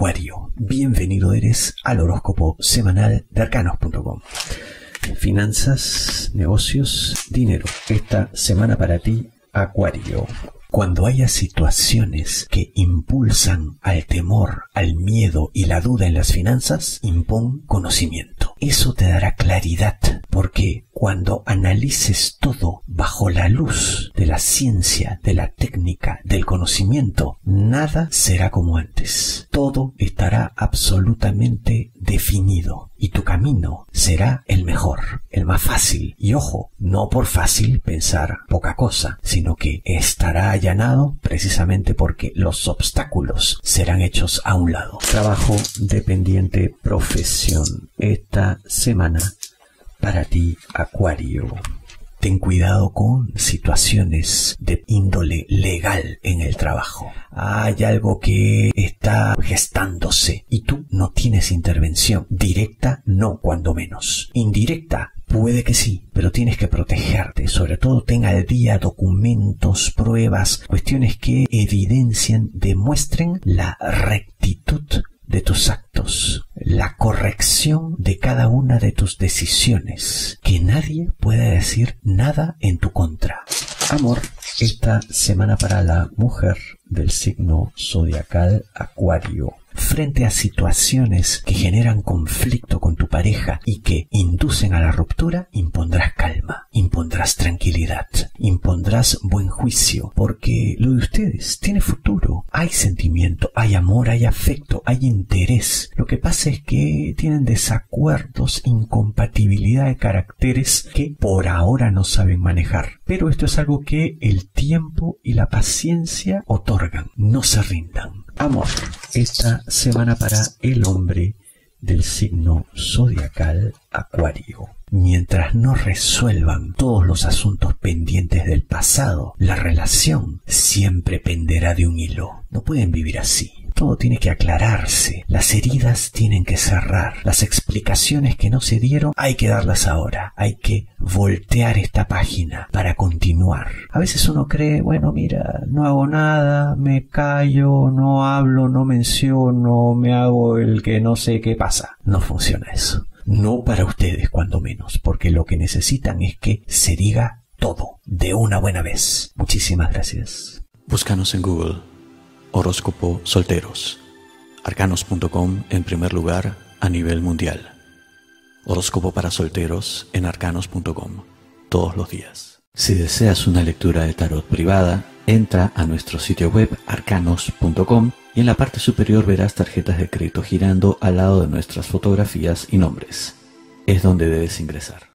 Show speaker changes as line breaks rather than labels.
Acuario, bienvenido eres al horóscopo semanal de arcanos.com. Finanzas, negocios, dinero. Esta semana para ti, Acuario. Cuando haya situaciones que impulsan al temor, al miedo y la duda en las finanzas, impón conocimiento. Eso te dará claridad, porque cuando analices todo bajo la luz de la ciencia, de la técnica, del conocimiento, nada será como antes. Todo estará absolutamente definido y tu camino será el mejor, el más fácil. Y ojo, no por fácil pensar poca cosa, sino que estará allanado precisamente porque los obstáculos serán hechos a un lado. Trabajo dependiente, profesión. Esta semana para ti, Acuario. Ten cuidado con situaciones de índole legal en el trabajo. Hay algo que está gestándose y tú no tienes intervención. Directa, no, cuando menos. Indirecta, puede que sí, pero tienes que protegerte. Sobre todo ten al día documentos, pruebas, cuestiones que evidencien, demuestren la rectitud de tus actos, la corrección de cada una de tus decisiones, que nadie pueda decir nada en tu contra. Amor, esta semana para la mujer del signo zodiacal Acuario. Frente a situaciones que generan conflicto con tu pareja y que inducen a la ruptura, impondrás calma, impondrás tranquilidad, impondrás buen juicio, porque lo de ustedes tiene futuro. Hay sentimiento, hay amor, hay afecto, hay interés. Lo que pasa es que tienen desacuerdos, incompatibilidad de caracteres que por ahora no saben manejar. Pero esto es algo que el tiempo y la paciencia otorgan. No se rindan. Amor, esta semana para el hombre del signo zodiacal Acuario. Mientras no resuelvan todos los asuntos pendientes del pasado, la relación siempre penderá de un hilo. No pueden vivir así. Todo tiene que aclararse, las heridas tienen que cerrar, las explicaciones que no se dieron hay que darlas ahora, hay que voltear esta página para continuar. A veces uno cree, bueno, mira, no hago nada, me callo, no hablo, no menciono, me hago el que no sé qué pasa. No funciona eso. No para ustedes, cuando menos, porque lo que necesitan es que se diga todo de una buena vez. Muchísimas gracias.
Búscanos en Google. Horóscopo Solteros. Arcanos.com en primer lugar a nivel mundial. Horóscopo para solteros en arcanos.com. Todos los días. Si deseas una lectura de tarot privada, entra a nuestro sitio web arcanos.com y en la parte superior verás tarjetas de crédito girando al lado de nuestras fotografías y nombres. Es donde debes ingresar.